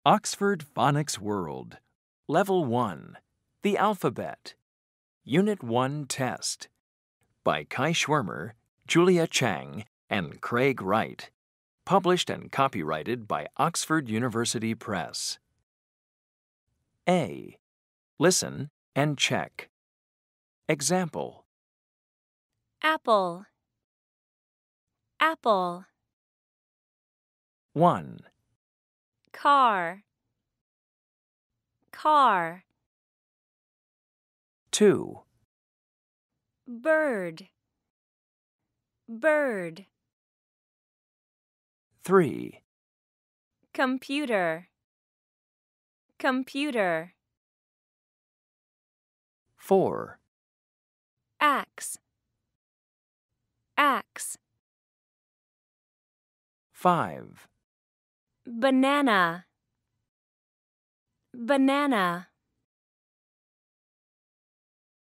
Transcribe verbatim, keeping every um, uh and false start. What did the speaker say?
Oxford Phonics World. Level one. The Alphabet. Unit one Test. By Kai Schwirmer, Julia Chang, and Craig Wright. Published and copyrighted by Oxford University Press. A. Listen and check. Example. Apple. Apple. one. Car. Car. two. Bird. Bird. three. Computer. Computer. four. Axe. Axe. five. Banana. Banana.